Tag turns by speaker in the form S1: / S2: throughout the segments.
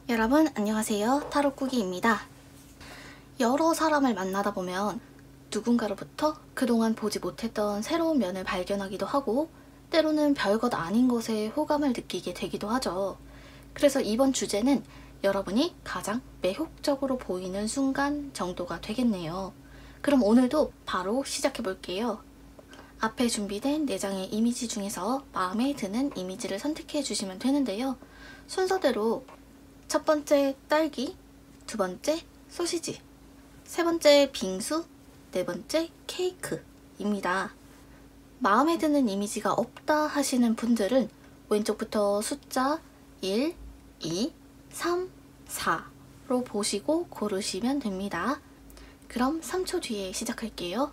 S1: 여러분 안녕하세요. 타로꾸기입니다. 여러 사람을 만나다 보면 누군가로부터 그동안 보지 못했던 새로운 면을 발견하기도 하고 때로는 별것 아닌 것에 호감을 느끼게 되기도 하죠. 그래서 이번 주제는 여러분이 가장 매혹적으로 보이는 순간 정도가 되겠네요. 그럼 오늘도 바로 시작해 볼게요. 앞에 준비된 4장의 이미지 중에서 마음에 드는 이미지를 선택해 주시면 되는데요. 순서대로 첫 번째 딸기, 두 번째 소시지, 세 번째 빙수, 네 번째 케이크입니다. 마음에 드는 이미지가 없다 하시는 분들은 왼쪽부터 숫자 1, 2, 3, 4로 보시고 고르시면 됩니다. 그럼 3초 뒤에 시작할게요.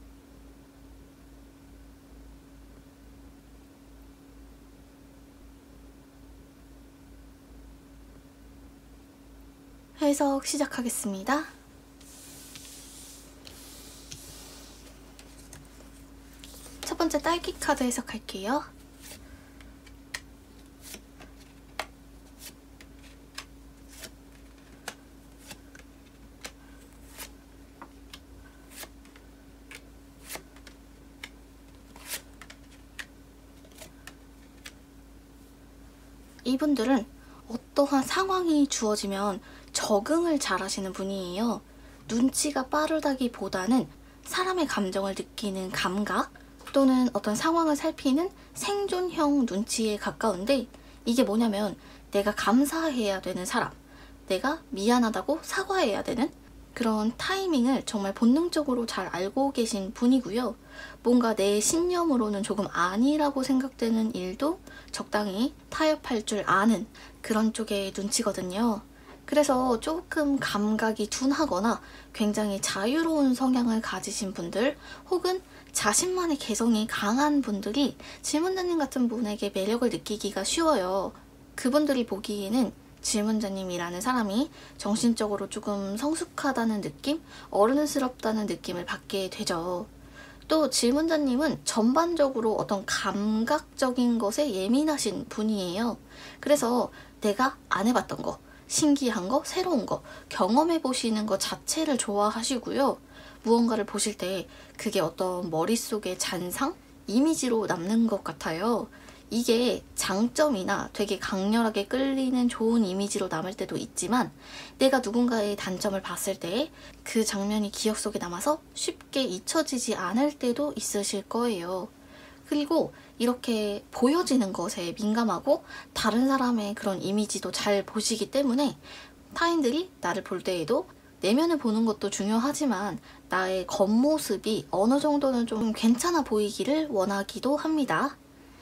S1: 해석 시작하겠습니다. 첫 번째 딸기 카드 해석할게요. 이분들은 어떠한 상황이 주어지면 적응을 잘 하시는 분이에요. 눈치가 빠르다기보다는 사람의 감정을 느끼는 감각 또는 어떤 상황을 살피는 생존형 눈치에 가까운데, 이게 뭐냐면 내가 감사해야 되는 사람, 내가 미안하다고 사과해야 되는 그런 타이밍을 정말 본능적으로 잘 알고 계신 분이고요. 뭔가 내 신념으로는 조금 아니라고 생각되는 일도 적당히 타협할 줄 아는 그런 쪽의 눈치거든요. 그래서 조금 감각이 둔하거나 굉장히 자유로운 성향을 가지신 분들, 혹은 자신만의 개성이 강한 분들이 질문자님 같은 분에게 매력을 느끼기가 쉬워요. 그분들이 보기에는 질문자님이라는 사람이 정신적으로 조금 성숙하다는 느낌, 어른스럽다는 느낌을 받게 되죠. 또 질문자님은 전반적으로 어떤 감각적인 것에 예민하신 분이에요. 그래서 내가 안 해봤던 거, 신기한 거, 새로운 거 경험해 보시는 것 자체를 좋아하시고요. 무언가를 보실 때 그게 어떤 머릿속의 잔상, 이미지로 남는 것 같아요. 이게 장점이나 되게 강렬하게 끌리는 좋은 이미지로 남을 때도 있지만, 내가 누군가의 단점을 봤을 때 그 장면이 기억 속에 남아서 쉽게 잊혀지지 않을 때도 있으실 거예요. 그리고 이렇게 보여지는 것에 민감하고 다른 사람의 그런 이미지도 잘 보시기 때문에 타인들이 나를 볼 때에도 내면을 보는 것도 중요하지만 나의 겉모습이 어느 정도는 좀 괜찮아 보이기를 원하기도 합니다.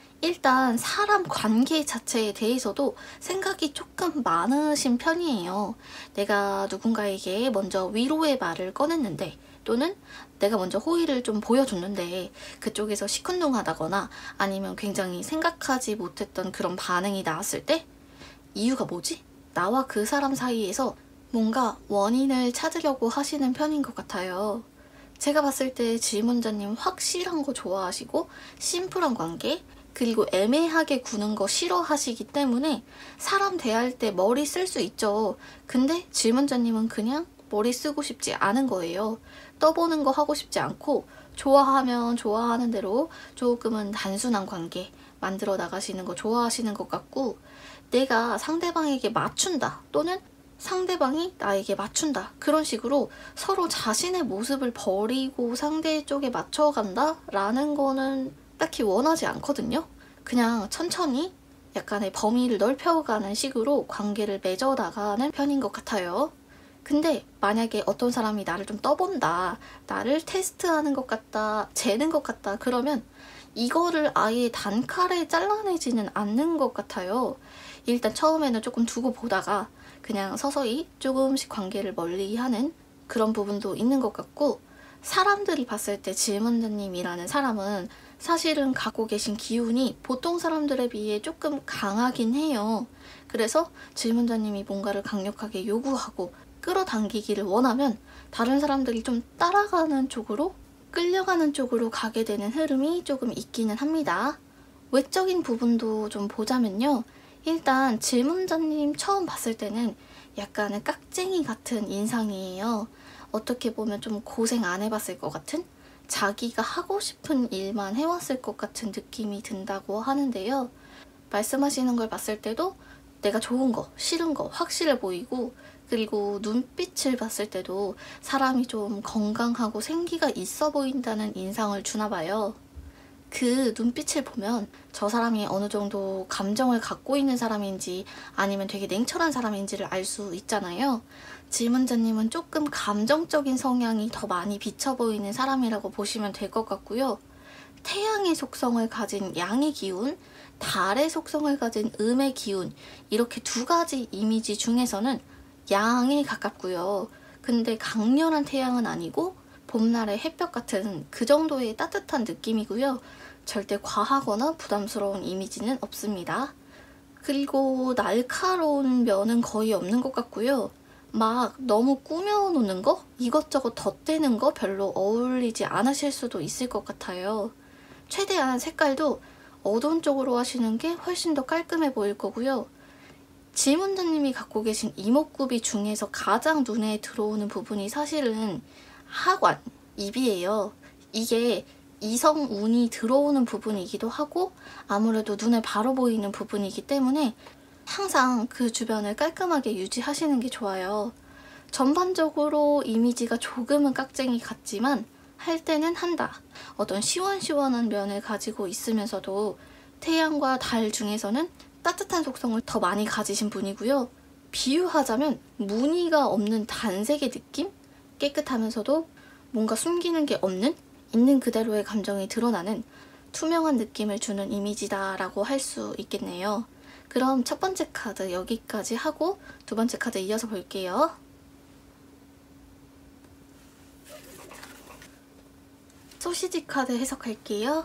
S1: 일단 사람 관계 자체에 대해서도 생각이 조금 많으신 편이에요. 내가 누군가에게 먼저 위로의 말을 꺼냈는데, 또는 내가 먼저 호의를 좀 보여줬는데 그쪽에서 시큰둥하다거나 아니면 굉장히 생각하지 못했던 그런 반응이 나왔을 때 이유가 뭐지? 나와 그 사람 사이에서 뭔가 원인을 찾으려고 하시는 편인 것 같아요. 제가 봤을 때 질문자님 확실한 거 좋아하시고 심플한 관계, 그리고 애매하게 구는 거 싫어하시기 때문에 사람 대할 때 머리 쓸 수 있죠. 근데 질문자님은 그냥 머리 쓰고 싶지 않은 거예요. 떠보는 거 하고 싶지 않고 좋아하면 좋아하는 대로 조금은 단순한 관계 만들어 나가시는 거 좋아하시는 것 같고, 내가 상대방에게 맞춘다 또는 상대방이 나에게 맞춘다, 그런 식으로 서로 자신의 모습을 버리고 상대 쪽에 맞춰간다 라는 거는 딱히 원하지 않거든요. 그냥 천천히 약간의 범위를 넓혀가는 식으로 관계를 맺어 나가는 편인 것 같아요. 근데 만약에 어떤 사람이 나를 좀 떠본다, 나를 테스트하는 것 같다, 재는 것 같다, 그러면 이거를 아예 단칼에 잘라내지는 않는 것 같아요. 일단 처음에는 조금 두고 보다가 그냥 서서히 조금씩 관계를 멀리하는 그런 부분도 있는 것 같고, 사람들이 봤을 때 질문자님이라는 사람은 사실은 갖고 계신 기운이 보통 사람들에 비해 조금 강하긴 해요. 그래서 질문자님이 뭔가를 강력하게 요구하고 끌어당기기를 원하면 다른 사람들이 좀 따라가는 쪽으로, 끌려가는 쪽으로 가게 되는 흐름이 조금 있기는 합니다. 외적인 부분도 좀 보자면요. 일단 질문자님 처음 봤을 때는 약간은 깍쟁이 같은 인상이에요. 어떻게 보면 좀 고생 안 해봤을 것 같은? 자기가 하고 싶은 일만 해왔을 것 같은 느낌이 든다고 하는데요. 말씀하시는 걸 봤을 때도 내가 좋은 거, 싫은 거 확실해 보이고, 그리고 눈빛을 봤을 때도 사람이 좀 건강하고 생기가 있어 보인다는 인상을 주나 봐요. 그 눈빛을 보면 저 사람이 어느 정도 감정을 갖고 있는 사람인지 아니면 되게 냉철한 사람인지를 알 수 있잖아요. 질문자님은 조금 감정적인 성향이 더 많이 비쳐 보이는 사람이라고 보시면 될 것 같고요. 태양의 속성을 가진 양의 기운, 달의 속성을 가진 음의 기운, 이렇게 두 가지 이미지 중에서는 양에 가깝고요. 근데 강렬한 태양은 아니고 봄날의 햇볕 같은 그 정도의 따뜻한 느낌이고요. 절대 과하거나 부담스러운 이미지는 없습니다. 그리고 날카로운 면은 거의 없는 것 같고요. 막 너무 꾸며놓는 거? 이것저것 덧대는 거 별로 어울리지 않으실 수도 있을 것 같아요. 최대한 색깔도 어두운 쪽으로 하시는 게 훨씬 더 깔끔해 보일 거고요. 질문자님이 갖고 계신 이목구비 중에서 가장 눈에 들어오는 부분이 사실은 하관, 입이에요. 이게 이성운이 들어오는 부분이기도 하고 아무래도 눈에 바로 보이는 부분이기 때문에 항상 그 주변을 깔끔하게 유지하시는 게 좋아요. 전반적으로 이미지가 조금은 깍쟁이 같지만 할 때는 한다. 어떤 시원시원한 면을 가지고 있으면서도 태양과 달 중에서는 따뜻한 속성을 더 많이 가지신 분이고요. 비유하자면 무늬가 없는 단색의 느낌? 깨끗하면서도 뭔가 숨기는 게 없는? 있는 그대로의 감정이 드러나는 투명한 느낌을 주는 이미지다라고 할 수 있겠네요. 그럼 첫 번째 카드 여기까지 하고 두 번째 카드 이어서 볼게요. 소시지 카드 해석할게요.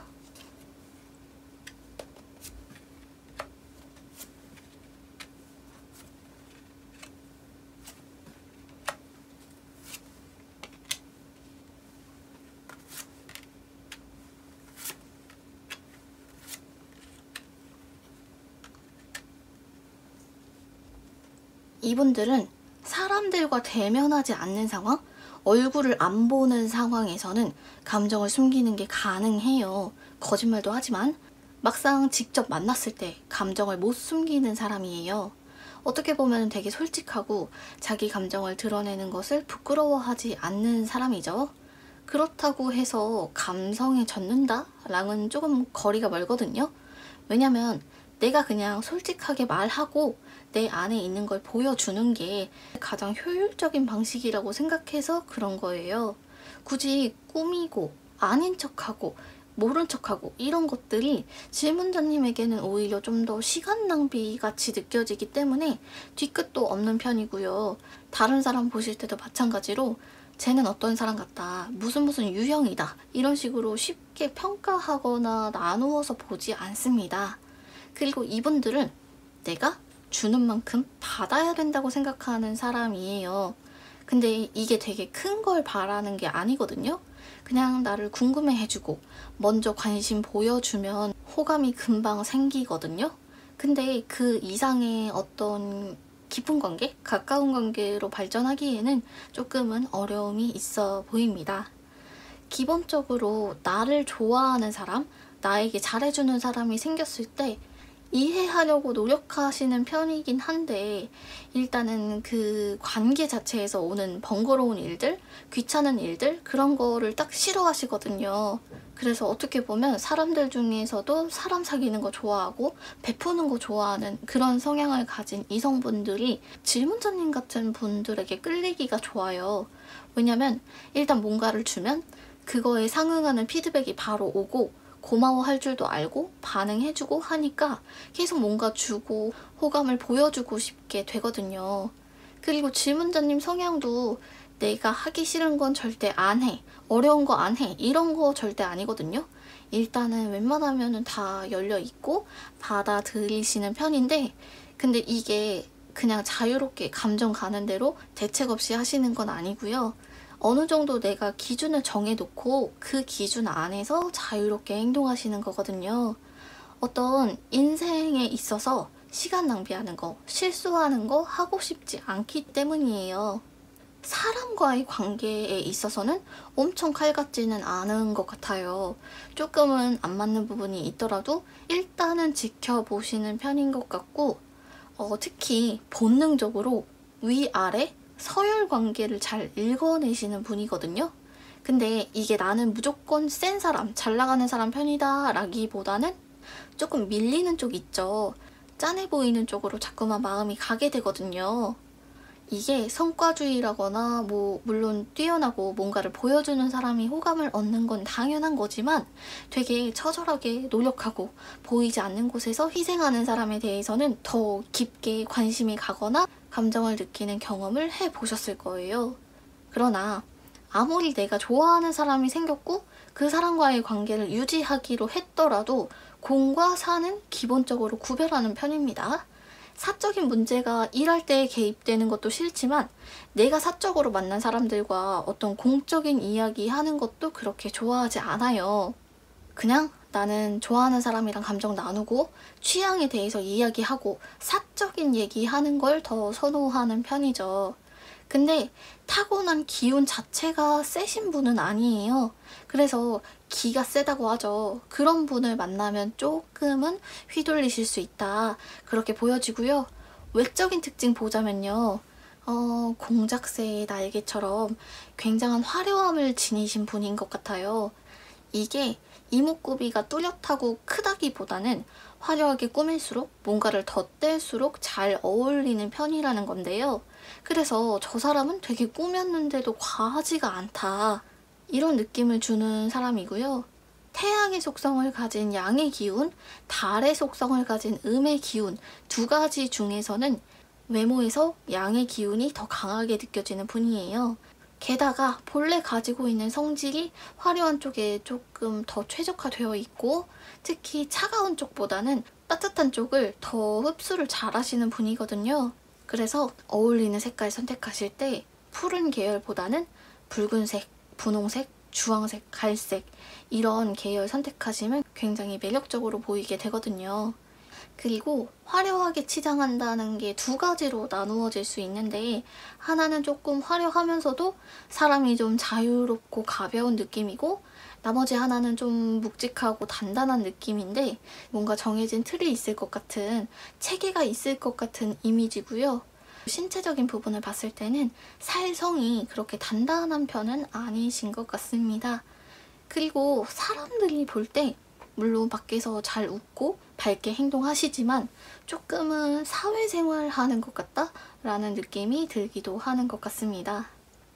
S1: 이분들은 사람들과 대면하지 않는 상황, 얼굴을 안 보는 상황에서는 감정을 숨기는 게 가능해요. 거짓말도 하지만 막상 직접 만났을 때 감정을 못 숨기는 사람이에요. 어떻게 보면 되게 솔직하고 자기 감정을 드러내는 것을 부끄러워하지 않는 사람이죠. 그렇다고 해서 감성에 젖는다? 랑은 조금 거리가 멀거든요. 왜냐면 내가 그냥 솔직하게 말하고 내 안에 있는 걸 보여주는 게 가장 효율적인 방식이라고 생각해서 그런 거예요. 굳이 꾸미고 아닌 척하고 모른 척하고 이런 것들이 질문자님에게는 오히려 좀 더 시간 낭비 같이 느껴지기 때문에 뒤끝도 없는 편이고요. 다른 사람 보실 때도 마찬가지로 쟤는 어떤 사람 같다, 무슨 유형이다, 이런 식으로 쉽게 평가하거나 나누어서 보지 않습니다. 그리고 이분들은 내가 주는 만큼 받아야 된다고 생각하는 사람이에요. 근데 이게 되게 큰 걸 바라는 게 아니거든요. 그냥 나를 궁금해해주고 먼저 관심 보여주면 호감이 금방 생기거든요. 근데 그 이상의 어떤 깊은 관계, 가까운 관계로 발전하기에는 조금은 어려움이 있어 보입니다. 기본적으로 나를 좋아하는 사람, 나에게 잘해주는 사람이 생겼을 때 이해하려고 노력하시는 편이긴 한데 일단은 그 관계 자체에서 오는 번거로운 일들, 귀찮은 일들, 그런 거를 딱 싫어하시거든요. 그래서 어떻게 보면 사람들 중에서도 사람 사귀는 거 좋아하고 베푸는 거 좋아하는 그런 성향을 가진 이성분들이 질문자님 같은 분들에게 끌리기가 좋아요. 왜냐면 일단 뭔가를 주면 그거에 상응하는 피드백이 바로 오고 고마워할 줄도 알고 반응해주고 하니까 계속 뭔가 주고 호감을 보여주고 싶게 되거든요. 그리고 질문자님 성향도 내가 하기 싫은 건 절대 안 해, 어려운 거 안 해, 이런 거 절대 아니거든요. 일단은 웬만하면 다 열려있고 받아들이시는 편인데 근데 이게 그냥 자유롭게 감정 가는 대로 대책 없이 하시는 건 아니고요. 어느 정도 내가 기준을 정해놓고 그 기준 안에서 자유롭게 행동하시는 거거든요. 어떤 인생에 있어서 시간 낭비하는 거, 실수하는 거 하고 싶지 않기 때문이에요. 사람과의 관계에 있어서는 엄청 칼 같지는 않은 것 같아요. 조금은 안 맞는 부분이 있더라도 일단은 지켜보시는 편인 것 같고, 특히 본능적으로 위아래 서열 관계를 잘 읽어내시는 분이거든요. 근데 이게 나는 무조건 센 사람, 잘 나가는 사람 편이다 라기보다는 조금 밀리는 쪽 있죠. 짠해 보이는 쪽으로 자꾸만 마음이 가게 되거든요. 이게 성과주의라거나 물론 뛰어나고 뭔가를 보여주는 사람이 호감을 얻는 건 당연한 거지만 되게 처절하게 노력하고 보이지 않는 곳에서 희생하는 사람에 대해서는 더 깊게 관심이 가거나 감정을 느끼는 경험을 해보셨을 거예요. 그러나 아무리 내가 좋아하는 사람이 생겼고 그 사람과의 관계를 유지하기로 했더라도 공과 사는 기본적으로 구별하는 편입니다. 사적인 문제가 일할 때 개입되는 것도 싫지만 내가 사적으로 만난 사람들과 어떤 공적인 이야기 하는 것도 그렇게 좋아하지 않아요. 그냥 나는 좋아하는 사람이랑 감정 나누고 취향에 대해서 이야기하고 사적인 얘기하는 걸 더 선호하는 편이죠. 근데 타고난 기운 자체가 세신 분은 아니에요. 그래서 기가 세다고 하죠. 그런 분을 만나면 조금은 휘둘리실 수 있다. 그렇게 보여지고요. 외적인 특징 보자면요. 공작새의 날개처럼 굉장한 화려함을 지니신 분인 것 같아요. 이게 이목구비가 뚜렷하고 크다기보다는 화려하게 꾸밀수록 뭔가를 덧댈수록 잘 어울리는 편이라는 건데요. 그래서 저 사람은 되게 꾸몄는데도 과하지가 않다. 이런 느낌을 주는 사람이고요. 태양의 속성을 가진 양의 기운, 달의 속성을 가진 음의 기운 두 가지 중에서는 외모에서 양의 기운이 더 강하게 느껴지는 분이에요. 게다가 본래 가지고 있는 성질이 화려한 쪽에 조금 더 최적화되어 있고 특히 차가운 쪽보다는 따뜻한 쪽을 더 흡수를 잘 하시는 분이거든요. 그래서 어울리는 색깔 선택하실 때 푸른 계열보다는 붉은색, 분홍색, 주황색, 갈색 이런 계열 선택하시면 굉장히 매력적으로 보이게 되거든요. 그리고 화려하게 치장한다는 게 두 가지로 나누어질 수 있는데 하나는 조금 화려하면서도 사람이 좀 자유롭고 가벼운 느낌이고 나머지 하나는 좀 묵직하고 단단한 느낌인데 뭔가 정해진 틀이 있을 것 같은 체계가 있을 것 같은 이미지고요. 신체적인 부분을 봤을 때는 살성이 그렇게 단단한 편은 아니신 것 같습니다. 그리고 사람들이 볼 때 물론 밖에서 잘 웃고 밝게 행동하시지만 조금은 사회생활 하는 것 같다? 라는 느낌이 들기도 하는 것 같습니다.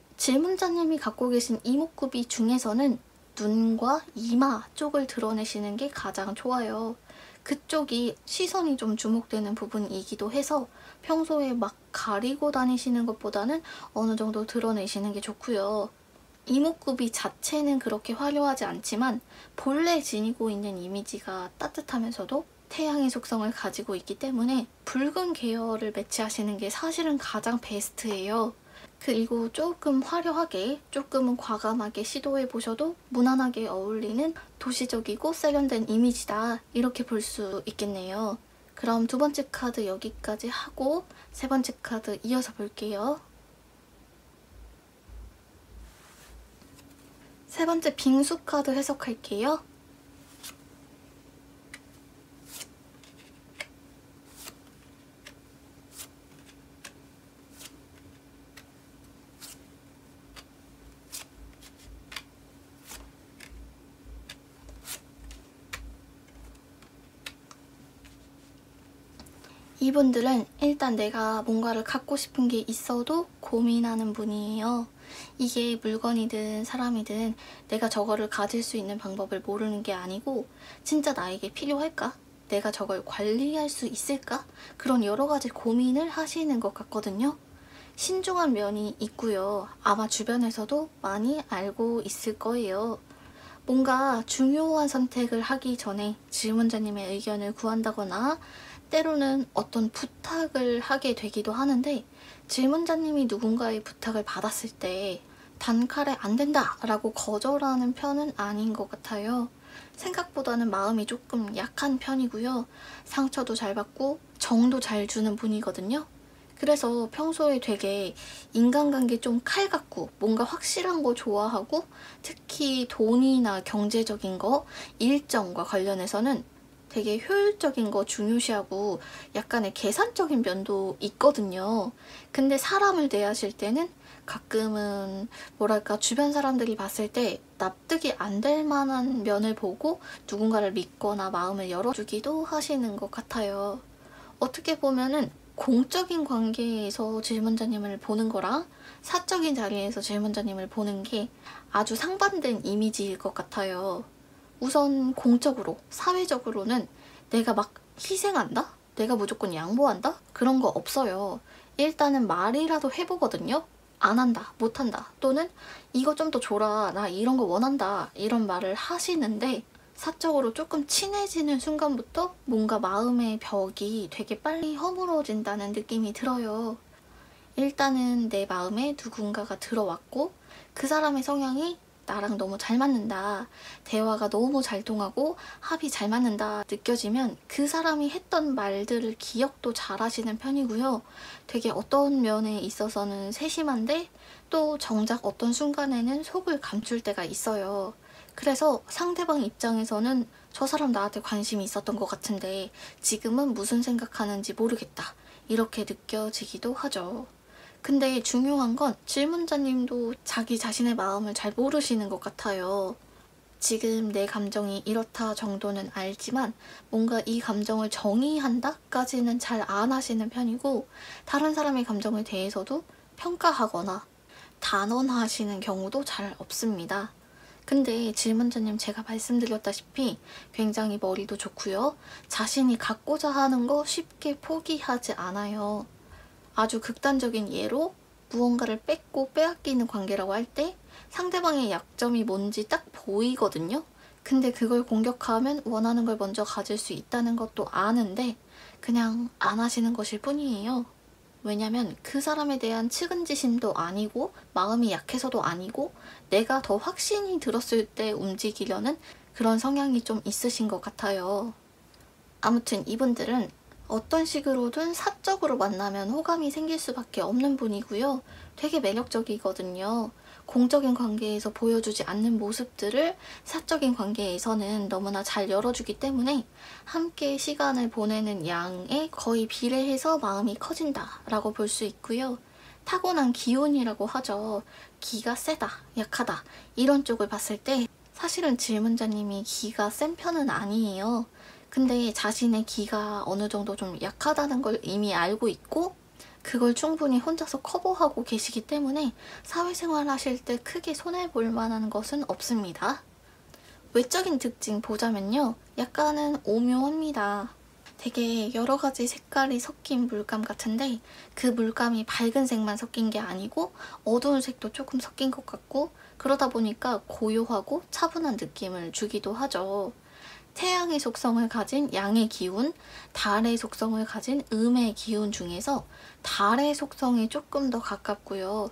S1: 질문자님이 갖고 계신 이목구비 중에서는 눈과 이마 쪽을 드러내시는 게 가장 좋아요. 그쪽이 시선이 좀 주목되는 부분이기도 해서 평소에 막 가리고 다니시는 것보다는 어느 정도 드러내시는 게 좋고요. 이목구비 자체는 그렇게 화려하지 않지만 본래 지니고 있는 이미지가 따뜻하면서도 태양의 속성을 가지고 있기 때문에 붉은 계열을 매치하시는 게 사실은 가장 베스트예요. 그리고 조금 화려하게, 조금은 과감하게 시도해보셔도 무난하게 어울리는 도시적이고 세련된 이미지다 이렇게 볼 수 있겠네요. 그럼 두 번째 카드 여기까지 하고 세 번째 카드 이어서 볼게요. 세 번째 빙수 카드 해석할게요. 이분들은 일단 내가 뭔가를 갖고 싶은 게 있어도 고민하는 분이에요. 이게 물건이든 사람이든 내가 저거를 가질 수 있는 방법을 모르는 게 아니고 진짜 나에게 필요할까? 내가 저걸 관리할 수 있을까? 그런 여러 가지 고민을 하시는 것 같거든요. 신중한 면이 있고요. 아마 주변에서도 많이 알고 있을 거예요. 뭔가 중요한 선택을 하기 전에 질문자님의 의견을 구한다거나 때로는 어떤 부탁을 하게 되기도 하는데 질문자님이 누군가의 부탁을 받았을 때 단칼에 안 된다 라고 거절하는 편은 아닌 것 같아요. 생각보다는 마음이 조금 약한 편이고요. 상처도 잘 받고 정도 잘 주는 분이거든요. 그래서 평소에 되게 인간관계 좀 칼 같고 뭔가 확실한 거 좋아하고, 특히 돈이나 경제적인 거, 일정과 관련해서는 되게 효율적인 거 중요시하고 약간의 계산적인 면도 있거든요. 근데 사람을 대하실 때는 가끔은 뭐랄까, 주변 사람들이 봤을 때 납득이 안 될 만한 면을 보고 누군가를 믿거나 마음을 열어주기도 하시는 것 같아요. 어떻게 보면은 공적인 관계에서 질문자님을 보는 거랑 사적인 자리에서 질문자님을 보는 게 아주 상반된 이미지일 것 같아요. 우선 공적으로, 사회적으로는 내가 막 희생한다? 내가 무조건 양보한다? 그런 거 없어요. 일단은 말이라도 해보거든요. 안 한다, 못 한다, 또는 이거 좀 더 줘라, 나 이런 거 원한다, 이런 말을 하시는데, 사적으로 조금 친해지는 순간부터 뭔가 마음의 벽이 되게 빨리 허물어진다는 느낌이 들어요. 일단은 내 마음에 누군가가 들어왔고 그 사람의 성향이 나랑 너무 잘 맞는다, 대화가 너무 잘 통하고 합이 잘 맞는다 느껴지면 그 사람이 했던 말들을 기억도 잘 하시는 편이고요. 되게 어떤 면에 있어서는 세심한데 또 정작 어떤 순간에는 속을 감출 때가 있어요. 그래서 상대방 입장에서는 저 사람 나한테 관심이 있었던 것 같은데 지금은 무슨 생각하는지 모르겠다, 이렇게 느껴지기도 하죠. 근데 중요한 건 질문자님도 자기 자신의 마음을 잘 모르시는 것 같아요. 지금 내 감정이 이렇다 정도는 알지만 뭔가 이 감정을 정의한다까지는 잘 안 하시는 편이고, 다른 사람의 감정에 대해서도 평가하거나 단언하시는 경우도 잘 없습니다. 근데 질문자님, 제가 말씀드렸다시피 굉장히 머리도 좋고요. 자신이 갖고자 하는 거 쉽게 포기하지 않아요. 아주 극단적인 예로 무언가를 뺏고 빼앗기는 관계라고 할 때 상대방의 약점이 뭔지 딱 보이거든요. 근데 그걸 공격하면 원하는 걸 먼저 가질 수 있다는 것도 아는데 그냥 안 하시는 것일 뿐이에요. 왜냐면 그 사람에 대한 측은지심도 아니고 마음이 약해서도 아니고 내가 더 확신이 들었을 때 움직이려는 그런 성향이 좀 있으신 것 같아요. 아무튼 이분들은 어떤 식으로든 사적으로 만나면 호감이 생길 수밖에 없는 분이고요. 되게 매력적이거든요. 공적인 관계에서 보여주지 않는 모습들을 사적인 관계에서는 너무나 잘 열어주기 때문에 함께 시간을 보내는 양에 거의 비례해서 마음이 커진다 라고 볼 수 있고요. 타고난 기운이라고 하죠. 기가 세다, 약하다, 이런 쪽을 봤을 때 사실은 질문자님이 기가 센 편은 아니에요. 근데 자신의 기가 어느 정도 좀 약하다는 걸 이미 알고 있고 그걸 충분히 혼자서 커버하고 계시기 때문에 사회생활 하실 때 크게 손해볼 만한 것은 없습니다. 외적인 특징 보자면요, 약간은 오묘합니다. 되게 여러 가지 색깔이 섞인 물감 같은데 그 물감이 밝은 색만 섞인 게 아니고 어두운 색도 조금 섞인 것 같고, 그러다 보니까 고요하고 차분한 느낌을 주기도 하죠. 태양의 속성을 가진 양의 기운, 달의 속성을 가진 음의 기운 중에서 달의 속성이 조금 더 가깝고요.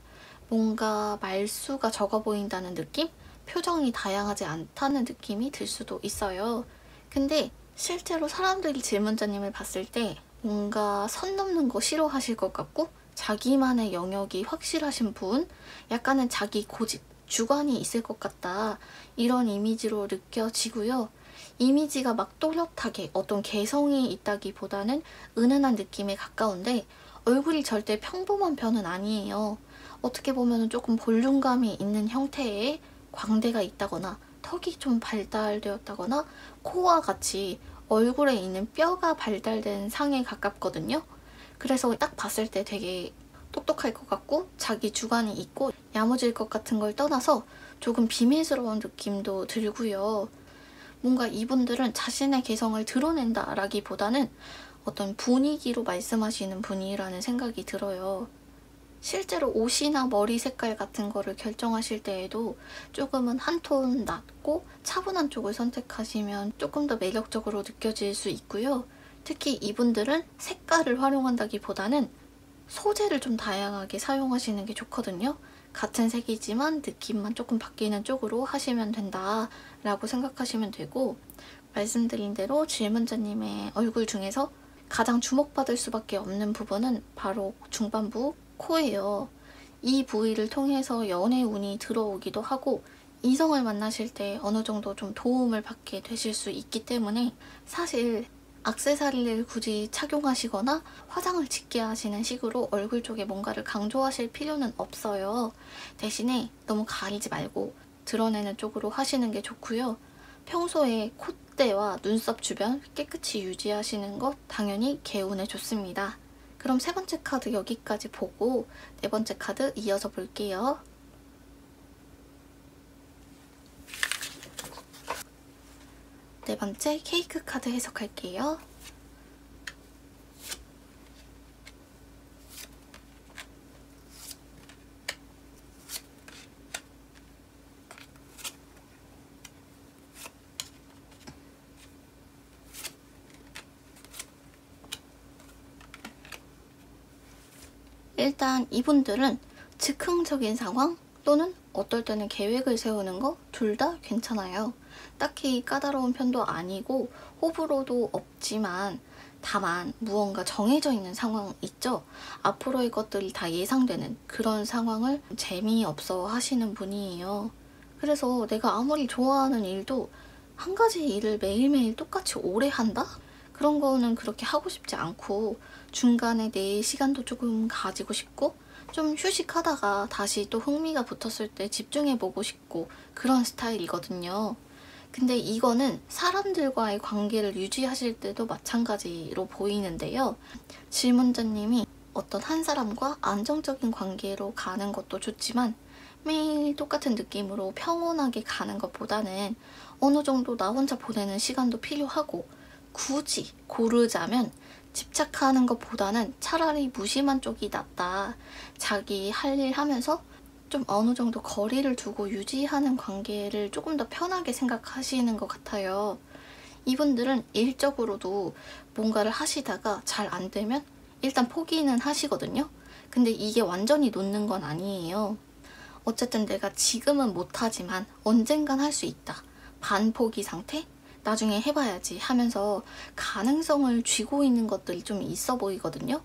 S1: 뭔가 말수가 적어 보인다는 느낌? 표정이 다양하지 않다는 느낌이 들 수도 있어요. 근데 실제로 사람들이 질문자님을 봤을 때 뭔가 선 넘는 거 싫어하실 것 같고 자기만의 영역이 확실하신 분, 약간은 자기 고집, 주관이 있을 것 같다, 이런 이미지로 느껴지고요. 이미지가 막 또렷하게 어떤 개성이 있다기보다는 은은한 느낌에 가까운데 얼굴이 절대 평범한 편은 아니에요. 어떻게 보면 조금 볼륨감이 있는 형태의 광대가 있다거나 턱이 좀 발달되었다거나 코와 같이 얼굴에 있는 뼈가 발달된 상에 가깝거든요. 그래서 딱 봤을 때 되게 똑똑할 것 같고 자기 주관이 있고 야무질 것 같은 걸 떠나서 조금 비밀스러운 느낌도 들고요. 뭔가 이분들은 자신의 개성을 드러낸다라기보다는 어떤 분위기로 말씀하시는 분이라는 생각이 들어요. 실제로 옷이나 머리 색깔 같은 거를 결정하실 때에도 조금은 한 톤 낮고 차분한 쪽을 선택하시면 조금 더 매력적으로 느껴질 수 있고요. 특히 이분들은 색깔을 활용한다기보다는 소재를 좀 다양하게 사용하시는 게 좋거든요. 같은 색이지만 느낌만 조금 바뀌는 쪽으로 하시면 된다라고 생각하시면 되고, 말씀드린 대로 질문자님의 얼굴 중에서 가장 주목받을 수밖에 없는 부분은 바로 중반부 코예요. 이 부위를 통해서 연애 운이 들어오기도 하고 이성을 만나실 때 어느 정도 좀 도움을 받게 되실 수 있기 때문에, 사실 액세서리를 굳이 착용하시거나 화장을 짙게 하시는 식으로 얼굴 쪽에 뭔가를 강조하실 필요는 없어요. 대신에 너무 가리지 말고 드러내는 쪽으로 하시는 게 좋고요. 평소에 콧대와 눈썹 주변 깨끗이 유지하시는 것 당연히 개운에 좋습니다. 그럼 세 번째 카드 여기까지 보고 네 번째 카드 이어서 볼게요. 네 번째 케이크 카드 해석할게요. 일단 이분들은 즉흥적인 상황 또는 어떨 때는 계획을 세우는 거 둘 다 괜찮아요. 딱히 까다로운 편도 아니고 호불호도 없지만, 다만 무언가 정해져 있는 상황 있죠? 앞으로의 것들이 다 예상되는 그런 상황을 재미없어 하시는 분이에요. 그래서 내가 아무리 좋아하는 일도 한 가지 일을 매일매일 똑같이 오래 한다? 그런 거는 그렇게 하고 싶지 않고, 중간에 내 시간도 조금 가지고 싶고 좀 휴식하다가 다시 또 흥미가 붙었을 때 집중해보고 싶고 그런 스타일이거든요. 근데 이거는 사람들과의 관계를 유지하실 때도 마찬가지로 보이는데요. 질문자님이 어떤 한 사람과 안정적인 관계로 가는 것도 좋지만 매일 똑같은 느낌으로 평온하게 가는 것보다는 어느 정도 나 혼자 보내는 시간도 필요하고, 굳이 고르자면 집착하는 것보다는 차라리 무심한 쪽이 낫다. 자기 할 일 하면서 좀 어느 정도 거리를 두고 유지하는 관계를 조금 더 편하게 생각하시는 것 같아요. 이분들은 일적으로도 뭔가를 하시다가 잘 안 되면 일단 포기는 하시거든요. 근데 이게 완전히 놓는 건 아니에요. 어쨌든 내가 지금은 못하지만 언젠간 할 수 있다. 반포기 상태? 나중에 해봐야지 하면서 가능성을 쥐고 있는 것들이 좀 있어 보이거든요.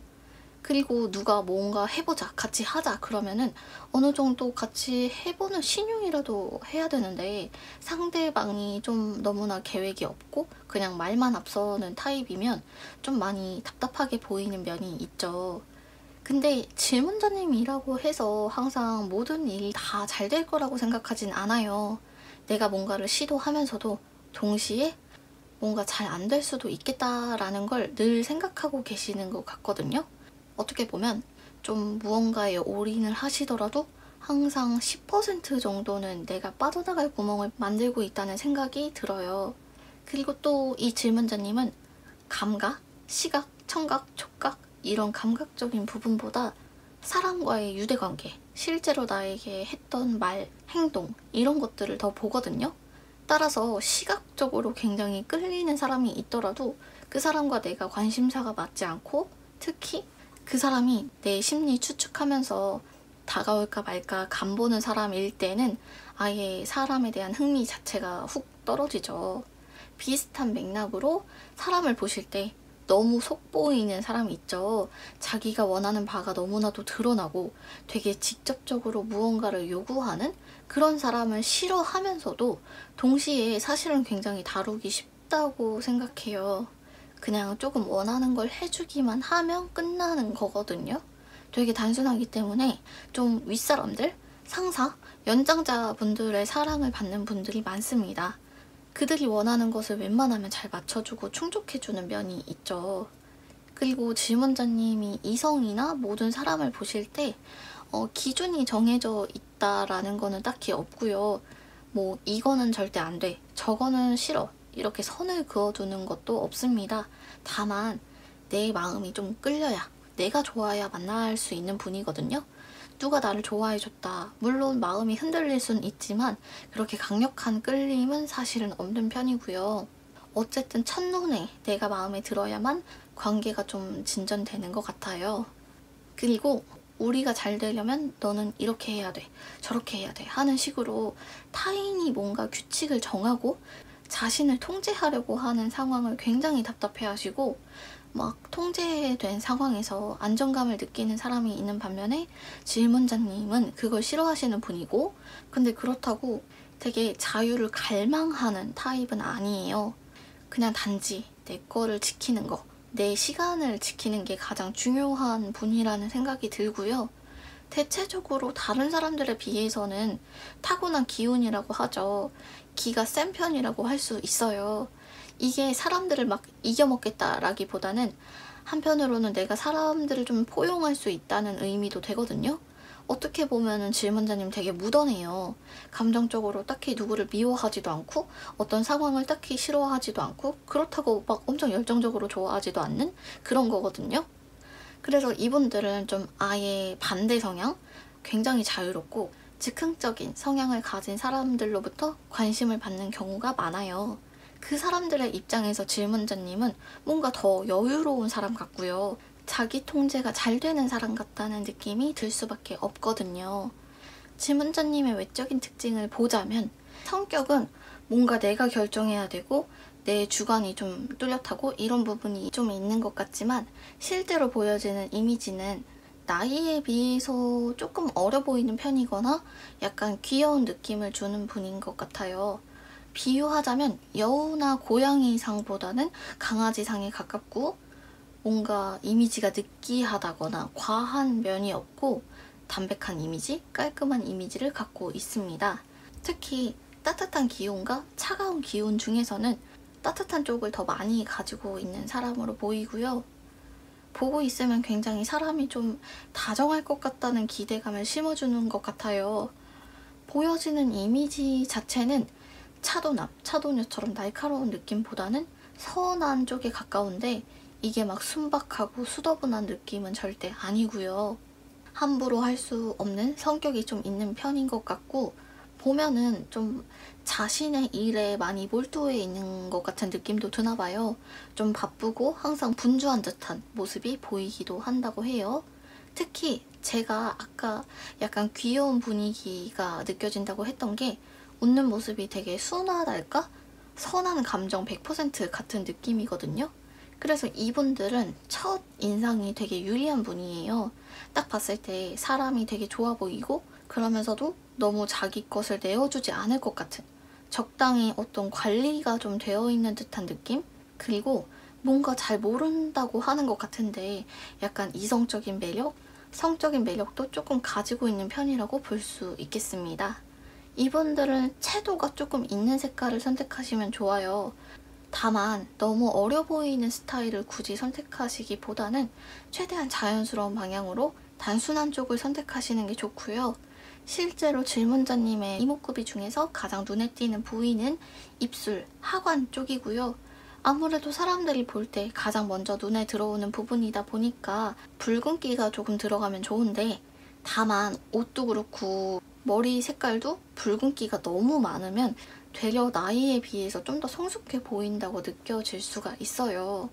S1: 그리고 누가 뭔가 해보자, 같이 하자 그러면은 어느 정도 같이 해보는 신용이라도 해야 되는데, 상대방이 좀 너무나 계획이 없고 그냥 말만 앞서는 타입이면 좀 많이 답답하게 보이는 면이 있죠. 근데 질문자님이라고 해서 항상 모든 일이 다 잘 될 거라고 생각하진 않아요. 내가 뭔가를 시도하면서도 동시에 뭔가 잘 안 될 수도 있겠다라는 걸 늘 생각하고 계시는 것 같거든요. 어떻게 보면 좀 무언가에 올인을 하시더라도 항상 10% 정도는 내가 빠져나갈 구멍을 만들고 있다는 생각이 들어요. 그리고 또 이 질문자님은 감각, 시각, 청각, 촉각 이런 감각적인 부분보다 사람과의 유대관계, 실제로 나에게 했던 말, 행동 이런 것들을 더 보거든요. 따라서 시각적으로 굉장히 끌리는 사람이 있더라도 그 사람과 내가 관심사가 맞지 않고, 특히 그 사람이 내 심리 추측하면서 다가올까 말까 간보는 사람일 때는 아예 사람에 대한 흥미 자체가 훅 떨어지죠. 비슷한 맥락으로 사람을 보실 때 너무 속보이는 사람이 있죠. 자기가 원하는 바가 너무나도 드러나고 되게 직접적으로 무언가를 요구하는 그런 사람을 싫어하면서도 동시에 사실은 굉장히 다루기 쉽다고 생각해요. 그냥 조금 원하는 걸 해주기만 하면 끝나는 거거든요. 되게 단순하기 때문에 좀 윗사람들, 상사, 연장자분들의 사랑을 받는 분들이 많습니다. 그들이 원하는 것을 웬만하면 잘 맞춰주고 충족해주는 면이 있죠. 그리고 질문자님이 이성이나 모든 사람을 보실 때 기준이 정해져 있다라는 거는 딱히 없고요. 뭐 이거는 절대 안 돼, 저거는 싫어 이렇게 선을 그어두는 것도 없습니다. 다만 내 마음이 좀 끌려야, 내가 좋아야 만날 수 있는 분이거든요. 누가 나를 좋아해줬다, 물론 마음이 흔들릴 순 있지만 그렇게 강력한 끌림은 사실은 없는 편이고요. 어쨌든 첫눈에 내가 마음에 들어야만 관계가 좀 진전되는 것 같아요. 그리고 우리가 잘 되려면 너는 이렇게 해야 돼, 저렇게 해야 돼 하는 식으로 타인이 뭔가 규칙을 정하고 자신을 통제하려고 하는 상황을 굉장히 답답해하시고, 막 통제된 상황에서 안정감을 느끼는 사람이 있는 반면에 질문자님은 그걸 싫어하시는 분이고, 근데 그렇다고 되게 자유를 갈망하는 타입은 아니에요. 그냥 단지 내 거를 지키는 거, 내 시간을 지키는 게 가장 중요한 분이라는 생각이 들고요. 대체적으로 다른 사람들에 비해서는 타고난 기운이라고 하죠. 기가 센 편이라고 할 수 있어요. 이게 사람들을 막 이겨먹겠다라기보다는 한편으로는 내가 사람들을 좀 포용할 수 있다는 의미도 되거든요. 어떻게 보면은 질문자님 되게 무던해요. 감정적으로 딱히 누구를 미워하지도 않고 어떤 상황을 딱히 싫어하지도 않고 그렇다고 막 엄청 열정적으로 좋아하지도 않는 그런 거거든요. 그래서 이분들은 좀 아예 반대 성향, 굉장히 자유롭고 즉흥적인 성향을 가진 사람들로부터 관심을 받는 경우가 많아요. 그 사람들의 입장에서 질문자님은 뭔가 더 여유로운 사람 같고요. 자기 통제가 잘 되는 사람 같다는 느낌이 들 수밖에 없거든요. 질문자님의 외적인 특징을 보자면 성격은 뭔가 내가 결정해야 되고 내 주관이 좀 뚜렷하고 이런 부분이 좀 있는 것 같지만, 실제로 보여지는 이미지는 나이에 비해서 조금 어려 보이는 편이거나 약간 귀여운 느낌을 주는 분인 것 같아요. 비유하자면 여우나 고양이상보다는 강아지상에 가깝고, 뭔가 이미지가 느끼하다거나 과한 면이 없고 담백한 이미지, 깔끔한 이미지를 갖고 있습니다. 특히 따뜻한 기운과 차가운 기운 중에서는 따뜻한 쪽을 더 많이 가지고 있는 사람으로 보이고요. 보고 있으면 굉장히 사람이 좀 다정할 것 같다는 기대감을 심어주는 것 같아요. 보여지는 이미지 자체는 차도남, 차도녀처럼 날카로운 느낌보다는 선한 쪽에 가까운데, 이게 막 순박하고 수더분한 느낌은 절대 아니고요. 함부로 할 수 없는 성격이 좀 있는 편인 것 같고, 보면은 좀 자신의 일에 많이 몰두해 있는 것 같은 느낌도 드나 봐요. 좀 바쁘고 항상 분주한 듯한 모습이 보이기도 한다고 해요. 특히 제가 아까 약간 귀여운 분위기가 느껴진다고 했던 게, 웃는 모습이 되게 순하달까? 선한 감정 100% 같은 느낌이거든요. 그래서 이분들은 첫 인상이 되게 유리한 분이에요. 딱 봤을 때 사람이 되게 좋아 보이고, 그러면서도 너무 자기 것을 내어주지 않을 것 같은, 적당히 어떤 관리가 좀 되어 있는 듯한 느낌? 그리고 뭔가 잘 모른다고 하는 것 같은데 약간 이성적인 매력? 성적인 매력도 조금 가지고 있는 편이라고 볼 수 있겠습니다. 이분들은 채도가 조금 있는 색깔을 선택하시면 좋아요. 다만 너무 어려 보이는 스타일을 굳이 선택하시기보다는 최대한 자연스러운 방향으로 단순한 쪽을 선택하시는 게 좋고요. 실제로 질문자님의 이목구비 중에서 가장 눈에 띄는 부위는 입술, 하관 쪽이고요. 아무래도 사람들이 볼 때 가장 먼저 눈에 들어오는 부분이다 보니까 붉은기가 조금 들어가면 좋은데, 다만 옷도 그렇고 머리 색깔도 붉은기가 너무 많으면 되려 나이에 비해서 좀 더 성숙해 보인다고 느껴질 수가 있어요.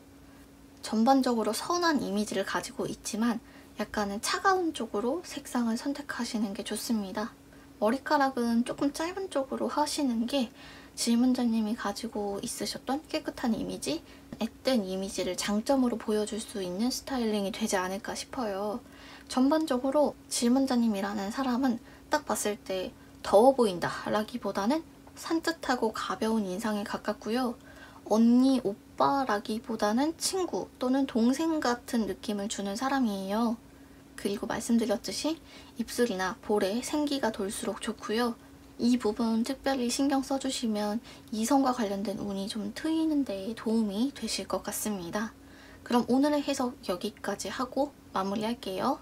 S1: 전반적으로 선한 이미지를 가지고 있지만 약간은 차가운 쪽으로 색상을 선택하시는 게 좋습니다. 머리카락은 조금 짧은 쪽으로 하시는 게 질문자님이 가지고 있으셨던 깨끗한 이미지, 앳된 이미지를 장점으로 보여줄 수 있는 스타일링이 되지 않을까 싶어요. 전반적으로 질문자님이라는 사람은 딱 봤을 때 더워 보인다 라기보다는 산뜻하고 가벼운 인상에 가깝고요. 언니, 오빠라기보다는 친구 또는 동생 같은 느낌을 주는 사람이에요. 그리고 말씀드렸듯이 입술이나 볼에 생기가 돌수록 좋고요. 이 부분 특별히 신경 써주시면 이성과 관련된 운이 좀 트이는 데 도움이 되실 것 같습니다. 그럼 오늘의 해석 여기까지 하고 마무리할게요.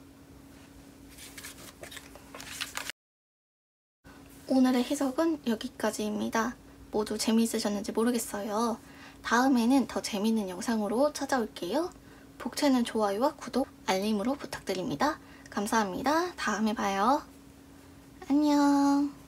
S1: 오늘의 해석은 여기까지입니다. 모두 재미있으셨는지 모르겠어요. 다음에는 더 재밌는 영상으로 찾아올게요. 복채는 좋아요와 구독, 알림으로 부탁드립니다. 감사합니다. 다음에 봐요. 안녕.